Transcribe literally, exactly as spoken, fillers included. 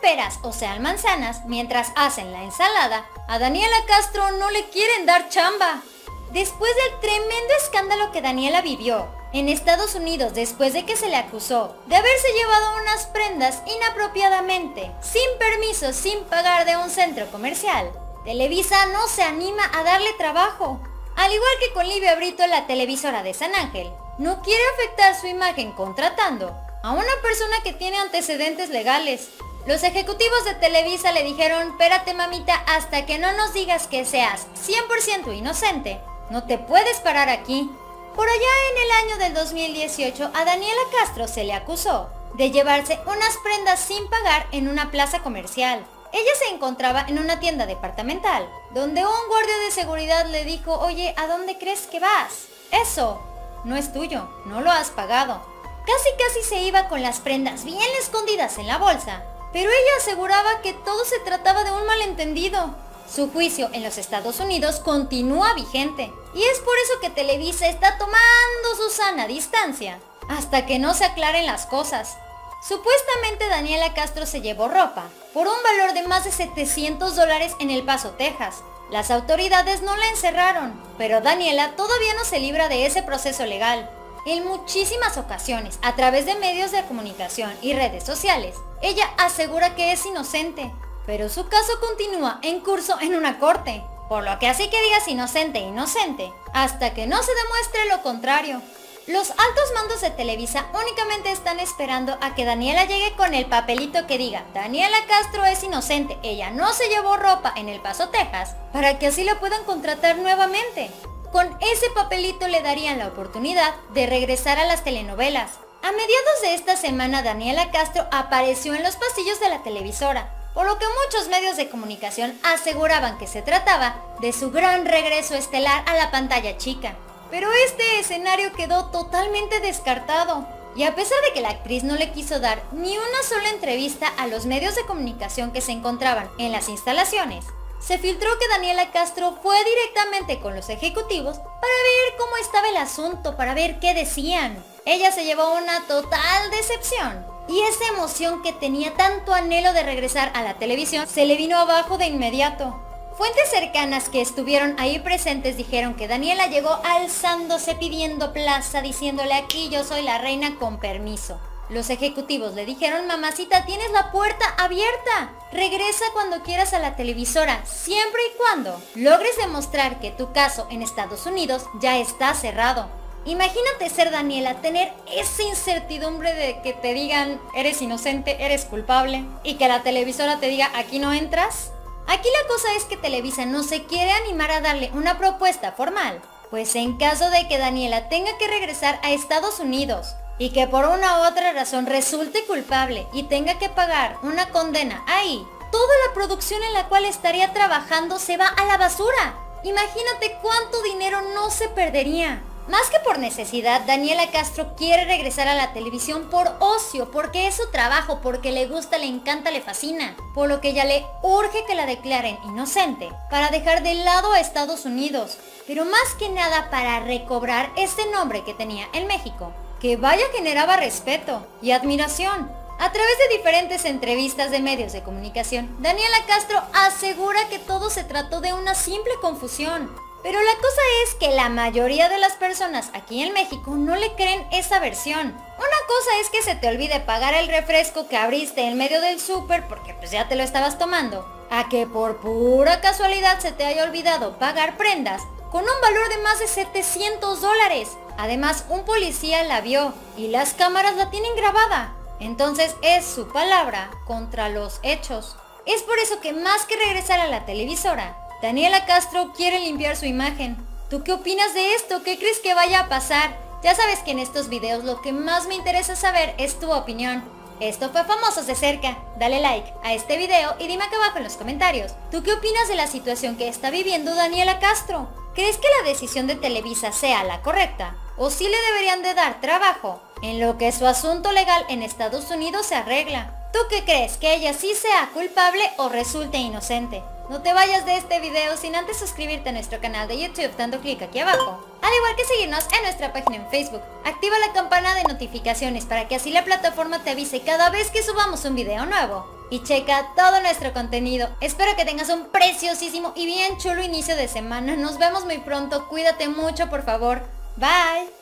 peras o sean manzanas, mientras hacen la ensalada, a Daniela Castro no le quieren dar chamba. Después del tremendo escándalo que Daniela vivió en Estados Unidos después de que se le acusó de haberse llevado unas prendas inapropiadamente, sin permiso, sin pagar de un centro comercial, Televisa no se anima a darle trabajo. Al igual que con Livia Brito en la televisora de San Ángel, no quiere afectar su imagen contratando a una persona que tiene antecedentes legales. Los ejecutivos de Televisa le dijeron: espérate mamita, hasta que no nos digas que seas cien por ciento inocente, no te puedes parar aquí. Por allá en el año del dos mil dieciocho a Daniela Castro se le acusó de llevarse unas prendas sin pagar en una plaza comercial. Ella se encontraba en una tienda departamental, donde un guardia de seguridad le dijo: oye, ¿a dónde crees que vas? Eso no es tuyo, no lo has pagado. Casi casi se iba con las prendas bien escondidas en la bolsa, pero ella aseguraba que todo se trataba de un malentendido. Su juicio en los Estados Unidos continúa vigente, y es por eso que Televisa está tomando su sana distancia, hasta que no se aclaren las cosas. Supuestamente Daniela Castro se llevó ropa por un valor de más de setecientos dólares en El Paso, Texas. Las autoridades no la encerraron, pero Daniela todavía no se libra de ese proceso legal. En muchísimas ocasiones, a través de medios de comunicación y redes sociales, ella asegura que es inocente, pero su caso continúa en curso en una corte, por lo que así que digas inocente, inocente, hasta que no se demuestre lo contrario. Los altos mandos de Televisa únicamente están esperando a que Daniela llegue con el papelito que diga: Daniela Castro es inocente, ella no se llevó ropa en El Paso, Texas, para que así la puedan contratar nuevamente. Con ese papelito le darían la oportunidad de regresar a las telenovelas. A mediados de esta semana Daniela Castro apareció en los pasillos de la televisora, por lo que muchos medios de comunicación aseguraban que se trataba de su gran regreso estelar a la pantalla chica. Pero este escenario quedó totalmente descartado, y a pesar de que la actriz no le quiso dar ni una sola entrevista a los medios de comunicación que se encontraban en las instalaciones, se filtró que Daniela Castro fue directamente con los ejecutivos para ver cómo estaba el asunto, para ver qué decían. Ella se llevó una total decepción, y esa emoción que tenía tanto anhelo de regresar a la televisión se le vino abajo de inmediato. Fuentes cercanas que estuvieron ahí presentes dijeron que Daniela llegó alzándose pidiendo plaza, diciéndole: aquí yo soy la reina, con permiso. Los ejecutivos le dijeron: mamacita, tienes la puerta abierta, regresa cuando quieras a la televisora, siempre y cuando logres demostrar que tu caso en Estados Unidos ya está cerrado. Imagínate ser Daniela, tener esa incertidumbre de que te digan: eres inocente, eres culpable, y que la televisora te diga: aquí no entras. Aquí la cosa es que Televisa no se quiere animar a darle una propuesta formal, pues en caso de que Daniela tenga que regresar a Estados Unidos y que por una u otra razón resulte culpable y tenga que pagar una condena ahí, toda la producción en la cual estaría trabajando se va a la basura. Imagínate cuánto dinero no se perdería. Más que por necesidad, Daniela Castro quiere regresar a la televisión por ocio, porque es su trabajo, porque le gusta, le encanta, le fascina. Por lo que ya le urge que la declaren inocente, para dejar de lado a Estados Unidos. Pero más que nada para recobrar ese nombre que tenía en México, que vaya generaba respeto y admiración. A través de diferentes entrevistas de medios de comunicación, Daniela Castro asegura que todo se trató de una simple confusión. Pero la cosa es que la mayoría de las personas aquí en México no le creen esa versión. Una cosa es que se te olvide pagar el refresco que abriste en medio del súper porque pues ya te lo estabas tomando, a que por pura casualidad se te haya olvidado pagar prendas con un valor de más de setecientos dólares. Además, un policía la vio y las cámaras la tienen grabada. Entonces es su palabra contra los hechos. Es por eso que más que regresar a la televisora, Daniela Castro quiere limpiar su imagen. ¿Tú qué opinas de esto? ¿Qué crees que vaya a pasar? Ya sabes que en estos videos lo que más me interesa saber es tu opinión. Esto fue Famosos de Cerca. Dale like a este video y dime acá abajo en los comentarios. ¿Tú qué opinas de la situación que está viviendo Daniela Castro? ¿Crees que la decisión de Televisa sea la correcta? ¿O sí le deberían de dar trabajo en lo que su asunto legal en Estados Unidos se arregla? ¿Tú qué crees? ¿Que ella sí sea culpable o resulte inocente? No te vayas de este video sin antes suscribirte a nuestro canal de YouTube dando clic aquí abajo, al igual que seguirnos en nuestra página en Facebook. Activa la campana de notificaciones para que así la plataforma te avise cada vez que subamos un video nuevo. Y checa todo nuestro contenido. Espero que tengas un preciosísimo y bien chulo inicio de semana. Nos vemos muy pronto. Cuídate mucho, por favor. Bye.